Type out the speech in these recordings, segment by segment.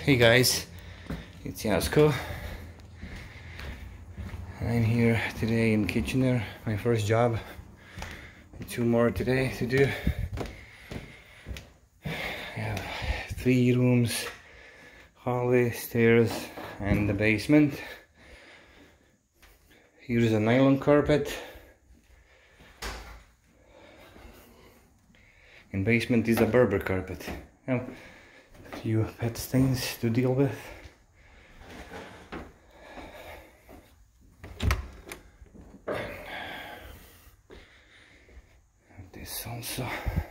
Hey guys, it's Yasko. I'm here today in Kitchener, my first job. 2 more today to do. I have 3 rooms, hallway, stairs, and the basement. Here's a nylon carpet. In basement is a Berber carpet. Now, a few pet things to deal with. This also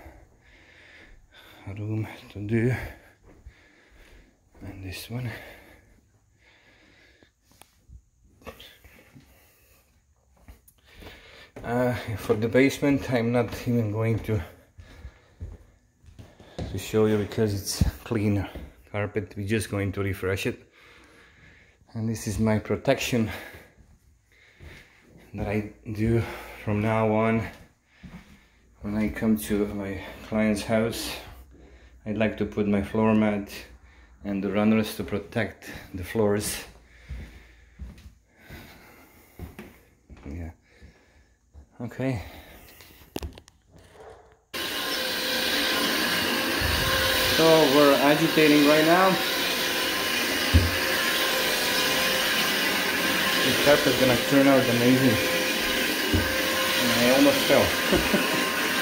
a room to do, and this one. For the basement, I'm not even going to show you because it's clean carpet. We're just going to refresh it, and this is my protection that I do from now on. When I come to my client's house, I'd like to put my floor mat and the runners to protect the floors. Yeah. Okay. So we're agitating right now. This carpet's gonna turn out amazing. And I almost fell.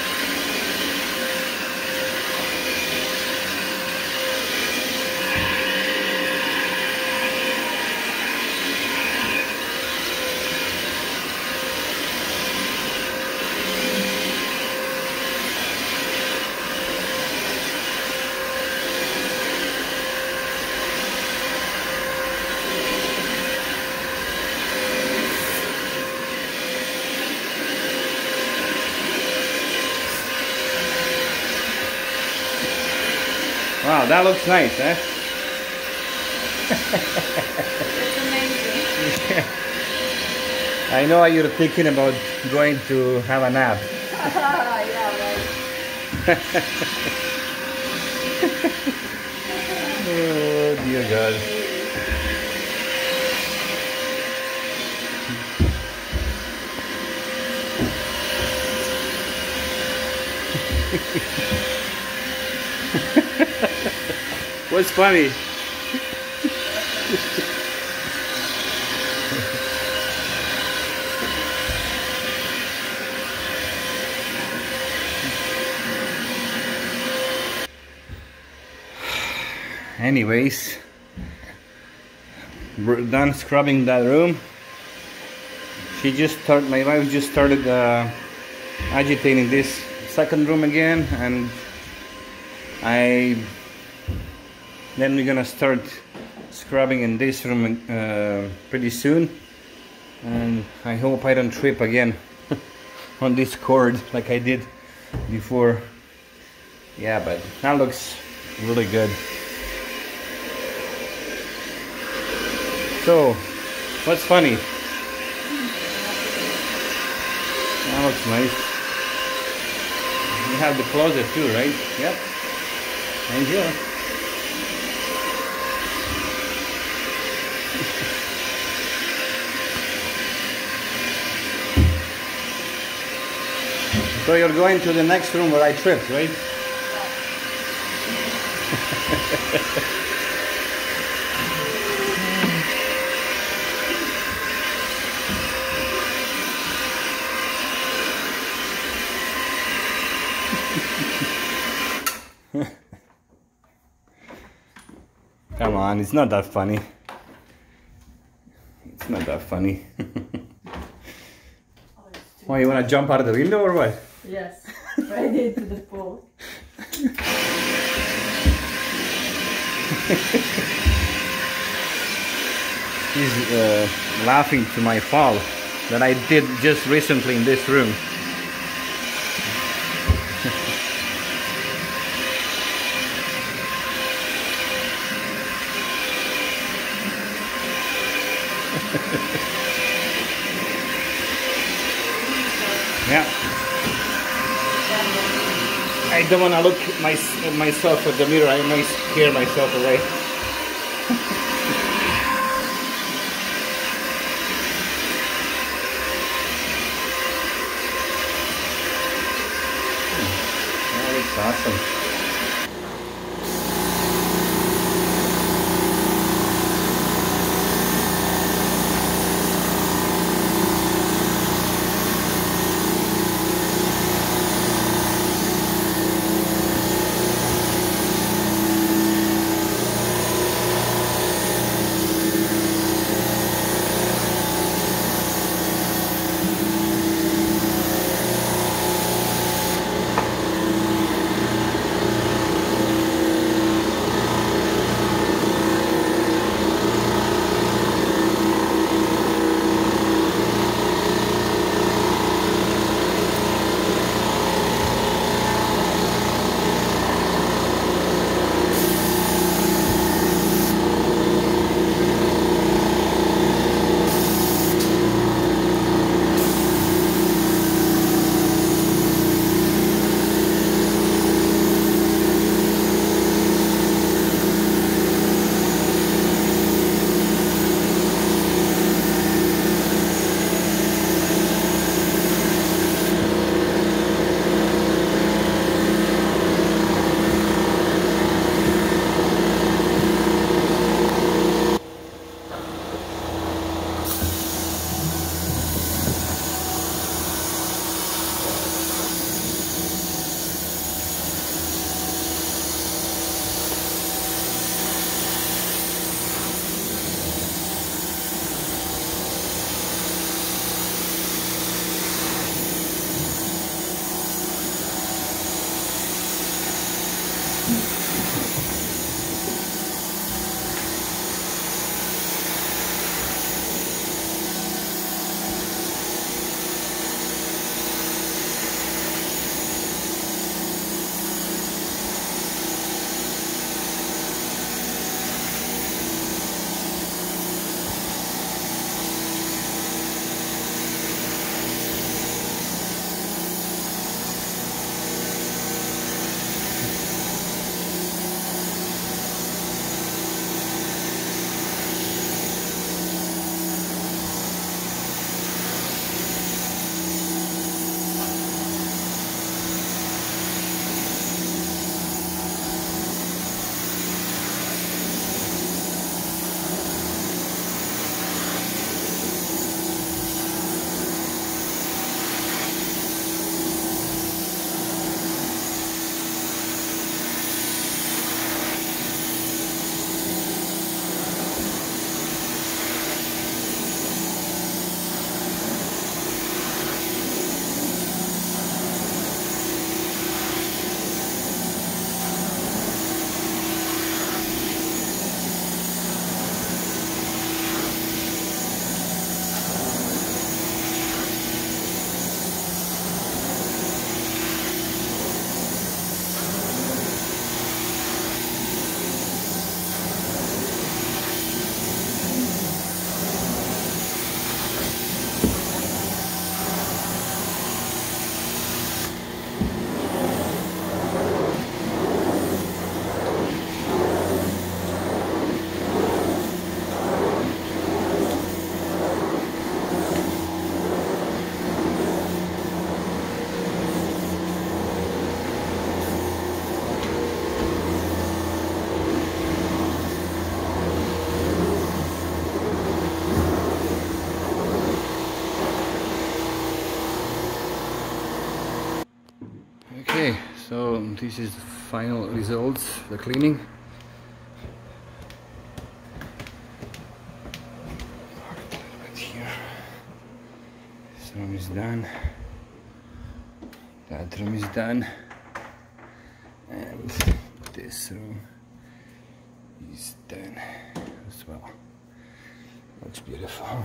Wow, that looks nice, eh? It's amazing. Yeah. I know you're thinking about going to have a nap. Yeah, right. Oh, dear God. What's funny? Anyways, we're done scrubbing that room. My wife just started agitating this second room again, and then we're gonna start scrubbing in this room pretty soon, and I hope I don't trip again on this cord like I did before. Yeah, but that looks really good. So, what's funny? That looks nice. You have the closet too, right? Yep. And here. So you're going to the next room where I tripped, right? Come on, it's not that funny. It's not that funny. Why, you want to jump out of the window or what? Yes, right into the pool. He's laughing to my fall that I did just recently in this room. Yeah. I don't want to look myself at the mirror. I might scare myself away. awesome. Okay, so this is the final results, the cleaning. Right here. This room is done. That room is done. And this room is done as well. Looks beautiful.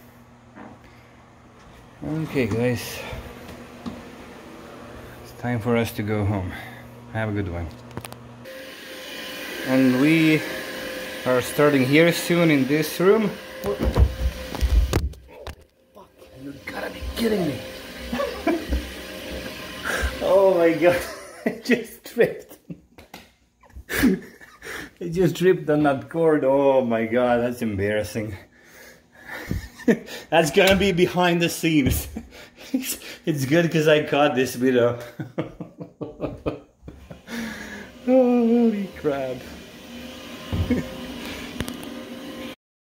Okay guys, it's time for us to go home. Have a good one. And we are starting here soon in this room. Oh, fuck, you gotta be kidding me. Oh my god, I just tripped. I just tripped on that cord. Oh my god, that's embarrassing. That's gonna be behind the scenes. It's good because I caught this video. Holy crap.